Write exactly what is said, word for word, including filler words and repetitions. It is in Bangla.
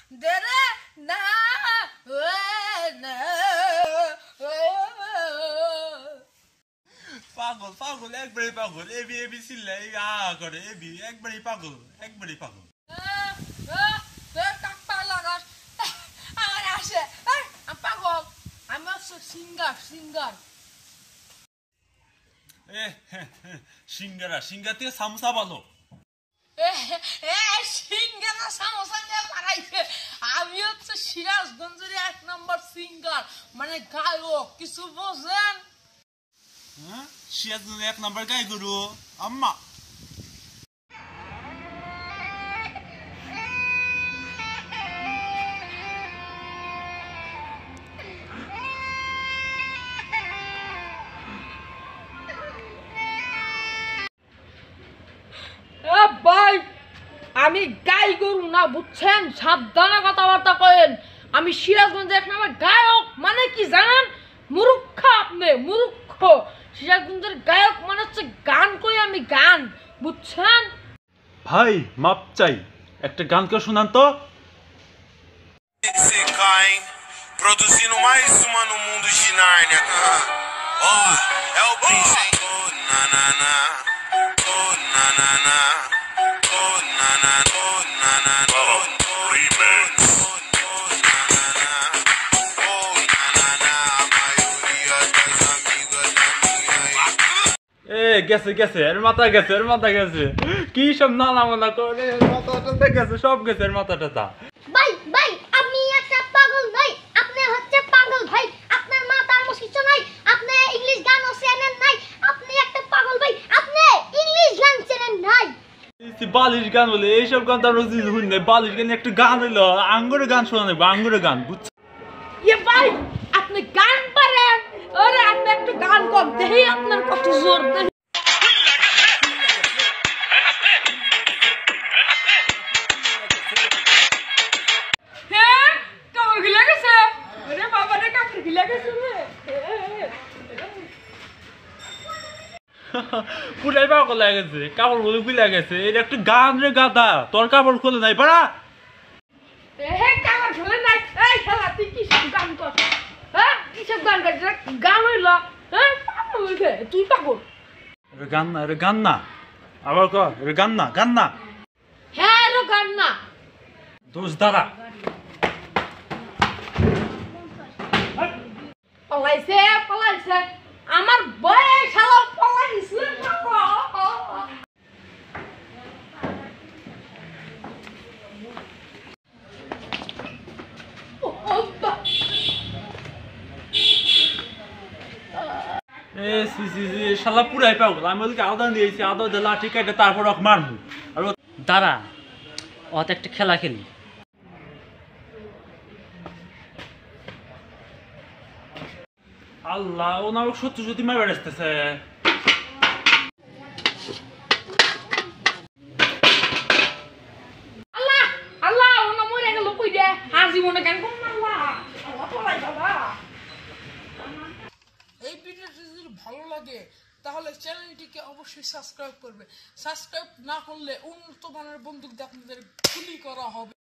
দেরে না না পাগল পাগল একবারে পাগল এবি এবি চিল্লাই আ করে এবি একবারে পাগল একবারে পাগল কাকপা লাগাস আমার আসে পাগল আমি হচ্ছে সিঙ্গার সিঙ্গার এ সিঙ্গারা সিঙ্গার থেকে সামোসা ভালো সিঙ্গারা সামোসা নিয়ে লাগাইছে আমি হচ্ছে সিরাজগঞ্জের এক নম্বর সিঙ্গার মানে গায়ক কিছু বোঝেন সিরাজগঞ্জের এক নম্বর গাই গরু আম্মা ভাই আমি গাই গরু না বুঝছেন সাবধানে কথাবার্তা করেন আমি সিরাজগঞ্জের এক নম্বর গায়ক মানে কি জানেন মূর্খ আপনি মূর্খ সিরাজগঞ্জের গায়ক মানে হচ্ছে গান কই আমি গান বুঝছেন ভাই মাপ চাই একটা গান কেউ শোনান তো Produzindo mais uma no mundo de Nárnia. Ó, oh, é o Prince, hein? Oh, na na na. Oh, na na na. Oh, na na oh, na na oh, remix. Oh, na na na. Oh, na na na. A maioria das amigas da minha. এ গেছে গেছে এর মাথা গেছে এর মাথা গেছে কি সব নানা মানা করে এর মাথাটা গেছে সব গেছে এর মাথাটা ভাই ভাই আপনি একটা পাগল ভাই আপনি হচ্ছে পাগল ভাই আপনার মাথার মধ্যে কিছু নাই আপনি ইংলিশ গানও চেনেন নাই আপনি একটা পাগল ভাই আপনি ইংলিশ গান চেনেন নাই বালিশ গান বলে এইসব গান তার শুন নাই বালিশ গান একটা গান হইলো আঙ্গুরের গান শোনা নেবো আঙ্গুরের গান বুঝছো ইয়ে ভাই আপনি গান পারেন আরে আপনি একটু গান কর দেই আপনার কত জোর দেই হ্যাঁ কামড় গিলা গেছে আরে বাবা রে কামড় গিলা গেছে রে পুরাই পাগল লাগে গেছে কাপড় বলে গুলা গেছে এটা একটু গান রে গাদা তোর কাপড় খুলে নাই পারা হে কামড় খুলে নাই এই শালা তুই কি সব গান কর হ্যাঁ কি সব গান কর গান হইলো হ্যাঁ পাগল হইছে তুই পাগল এটা গান না এটা গান না আবার ক এটা গান না গান না হ্যাঁ এটা গান না দোষ দাঁড়া পলাইছে পলাইছে আমার বয়ে শালা পলাইছে এ সি সি সি শালা পুরাই পাগল আমি ওদেরকে আদান দিয়েছি আদা দিয়ে লাঠি কেটে তারপর ওকে মারবো আর দাঁড়া অত একটা খেলা খেলি আল্লাহ ও না সত্যি সত্যি মার বেড়াইতেছে আল্লাহ আল্লাহ ও না মরে গেল কই দে আর জীবনে গান কোন আল্লাহ আল্লাহ পলাই বাবা এই ভিডিওটি যদি ভালো লাগে তাহলে চ্যানেলটিকে অবশ্যই সাবস্ক্রাইব করবে সাবস্ক্রাইব না করলে উন্নত মানের বন্দুক দিয়ে আপনাদের গুলি করা হবে।